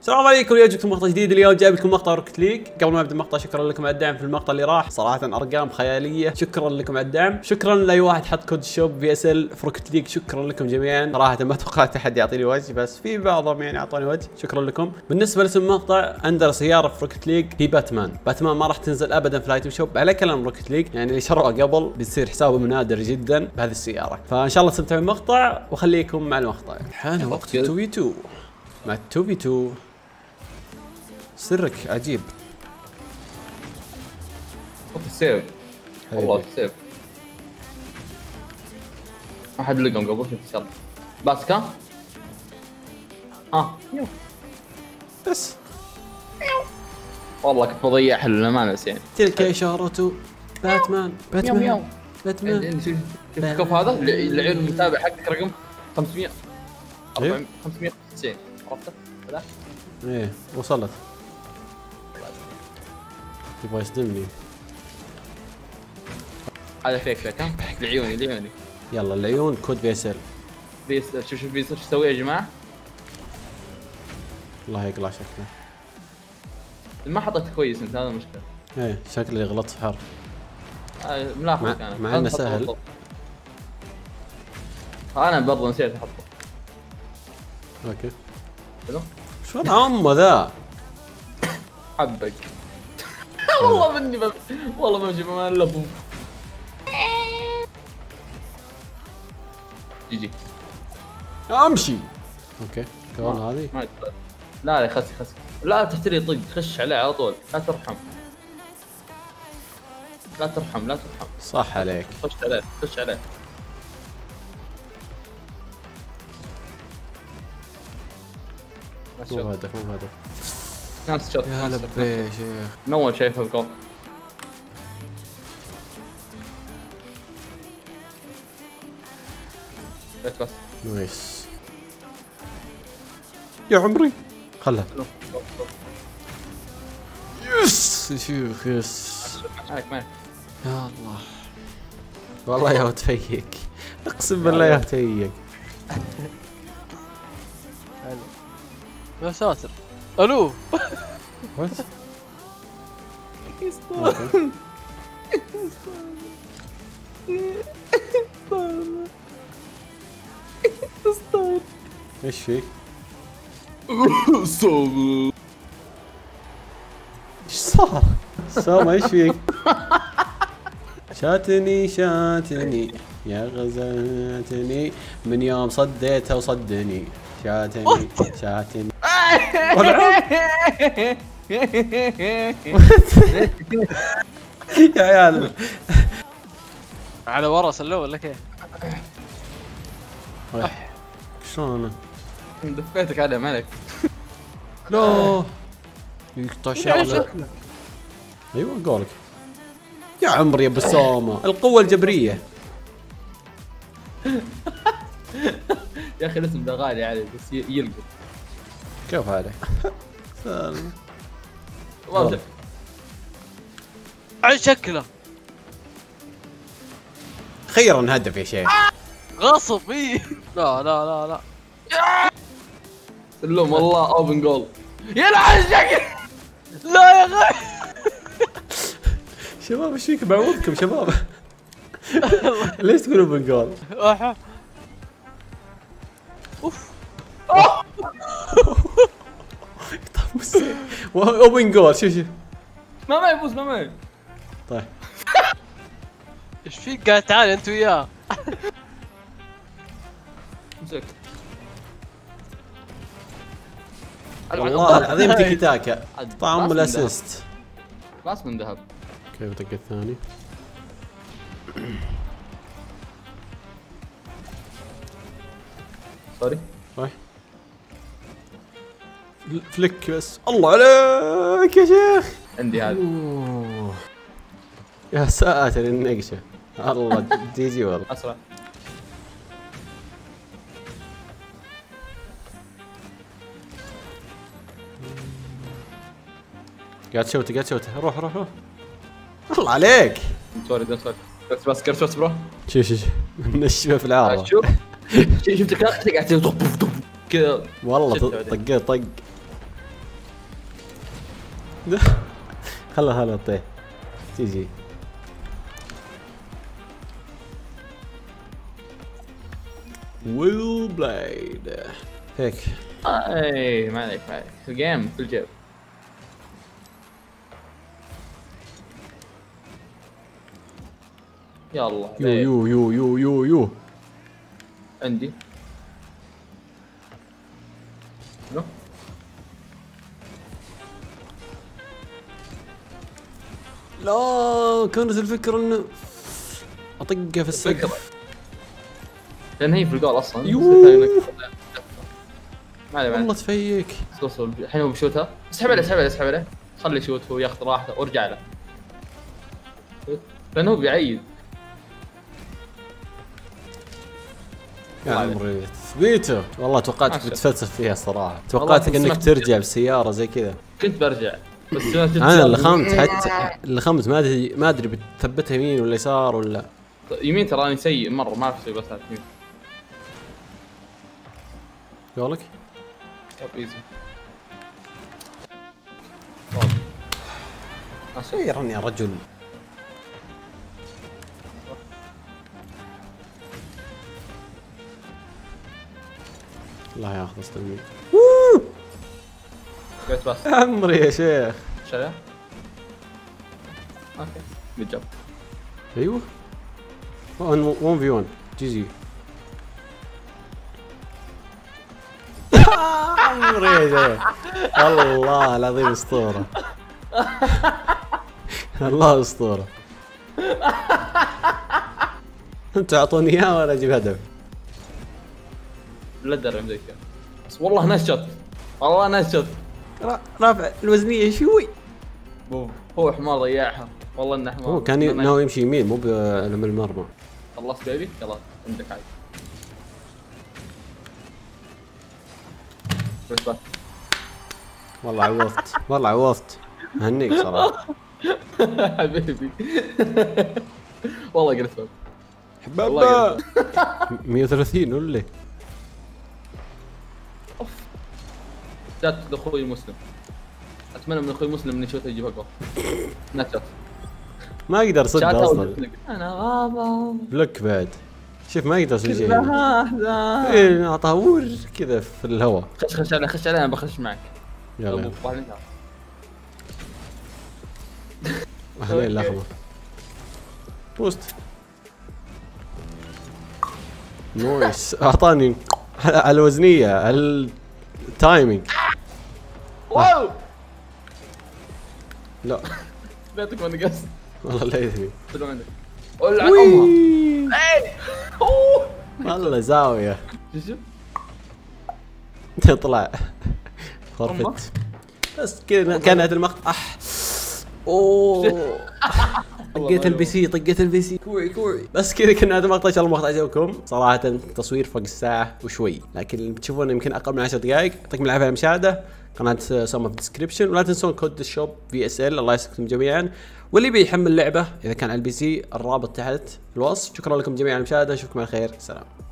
السلام عليكم، اليوم جبت مقطع جديد. اليوم جايب لكم مقطع روكت ليج. قبل ما ابدا المقطع شكرا لكم على الدعم في المقطع اللي راح، صراحه ارقام خياليه. شكرا لكم على الدعم، شكرا لاي واحد حط كود شوب في اس ال في روكت ليج. شكرا لكم جميعا، صراحه ما توقعت احد يعطيني وجه، بس في بعضهم يعني اعطوني وجه. شكرا لكم. بالنسبه لاسم المقطع، عندنا سياره في روكت ليج هي باتمان. باتمان ما راح تنزل ابدا في الايتم شوب على كلام روكت ليج، يعني اللي شروه قبل بيصير حسابه نادر جدا بهذه السياره. فان شاء الله تستمتعوا بالمقطع وخليكم مع المقطع. حان وقت 2 في 2 مع 2 في 2. سرك عجيب. حط السيف والله السيف. ما حد لقم قبل شفت الشر باسكا. بس والله كنت بضيع حل ما نسيت. تلك إشارة باتمان. باتمان باتمان. شوف الكف هذا العيون المتابع حقك رقم 500 590 عرفته؟ لا ايه وصلت. يبغى يصدمني. هذا فيك ها لعيوني يلا العيون كود بيسل. شوف بيصير ايش يسوي يا جماعه. الله يقلع شكله. ما حطيت كويس انت، هذا المشكله. ايه شكله غلط في حرف. ملاحظ انا مع انه سهل. انا برضه نسيت احطه. اوكي حلو. شو وضع امه ذا؟ حبك والله مني والله ما بجيب ما الا ابوه. جي امشي. اوكي كمان هذه ما لا خسي لا تحتري طق خش عليه على طول. لا ترحم صح عليك. خش عليه مو هدف ناس شوت يا لبي يا شيخ. من اول شيء في الجول. بس نايس يا عمري. خلها يس شوف يس. معك يا الله والله يا تفيق، اقسم بالله يا تفيق. يا ساتر. الو وات ايش فيك؟ ايش صار؟ سامة ايش فيك؟ شاتني يا غزاتني من يوم صديتها وصدني. شاتني يا عيال على ورا سلوه ولا كيف؟ شلون انا؟ دفيتك عليه مالك. لا يقطع شغله. ايوه قولك يا عمري يا بسامة، القوة الجبرية. يا اخي الاسم ده غالي عليه بس يلقط. كيف هذا؟ والله على شكله خيرا هدف يا شيخ. غصب. ايه لا سلم والله اوبن جول. يلعن الشكل. لا يا اخي شباب ايش فيك؟ بعوضكم شباب. ليش تقولوا بنقول؟ اوف اوبن جول. شوف ما يفوز ما معي. طيب ايش فيك؟ قاعد تعال انت وياه. امسك والله العظيم تيكي تاكا. طعم الاسيست. باص من ذهب. كيف طق الثاني؟ سوري رايح فليك بس. الله عليك يا شيخ. عندي هذا. يا ساتر النقشه. الله جي والله. اسرع قاعد تشوته روح الله عليك. سوري بس كرت برو. شوف نشفه في العارضه. شوف شفتك قاعد كذا والله طق خلها تطيح. تيجي ويل بلايد هيك. اي ما عليك ما عليك، الجيم في الجيب. يلا يو يو يو يو يو يو عندي شنو؟ لا كانت الفكرة انه اطقه في السقف. لان هي في الجول اصلا. يو. ما عليه ما والله عليه. تفيك. توصل الحين هو بيشوتها. اسحب عليه اسحب عليه اسحب عليه، خليه يشوت هو ياخذ راحته وارجع له. لانه هو بيعيد. يا عمري تثبيته. والله توقعتك ما شاء بتفلسف فيها الصراحة. توقعتك انك سمعت ترجع بسيارة زي كذا. كنت برجع بس انا اللي خمت حتى اللي خمت ما ادري بتثبتها يمين ولا يسار ولا. يمين تراني سيء مره ما اعرف اسوي بس يمين. قولك طب ايزي. خيرا يا رجل. الله ياخذ استني. قلت بس عمري يا شيخ. شلة. اوكي جود جوب. ايوه 1 في 1 جي. عمري يا شيخ. الله العظيم اسطورة. الله اسطورة. انتوا اعطوني اياه وانا اجيب هدف. لا تدرب زي كذا بس والله نايس شوت. والله نايس شوت. رافع الوزنية شوي. هو حمار ضيعها. والله انه حمار. هو كان ناوي يمشي يمين مو بلم المرمى. خلصت بيبي يلا عندك عادي. بس والله عوضت والله عوضت. اهنيك صراحة. حبيبي. والله قلت حبابة 130 ولا جات لاخوي مسلم. اتمنى من اخوي مسلم اني شوت يجيبها جول. نتشات ما اقدر صدق اصلا. انا غابة بلوك بعد. شوف ما يقدر يسوي شيء. كلها احزان. ايه اعطاه ور كذا في الهواء. خش علي خش علي انا بخش معك. يلا اهلين الاحمر. بوست نويس. اعطاني على الوزنية التايمينج. واو لا بيتك وانا قصد. والله ليتني. شنو عندك؟ ولع امها. اي اوه والله زاوية. شوف طلع خرفت. بس كذا كانت المقطع. اوه طقيت البي سي طقيت البي سي كوري كوري. بس كذا كنا هذا المقطع. ان شاء الله المقطع عجبكم. صراحة تصوير فوق الساعة وشوي لكن بتشوفون يمكن اقل من 10 دقائق. يعطيكم العافية على المشاهدة. قناة سوما في الديسكربشن ولا تنسون كود الشوب VSL. الله يسعدكم جميعا. واللي بيحمل اللعبة اذا كان على البي سي الرابط تحت في الوصف. شكرا لكم جميعا على المشاهدة. اشوفكم على خير. سلام.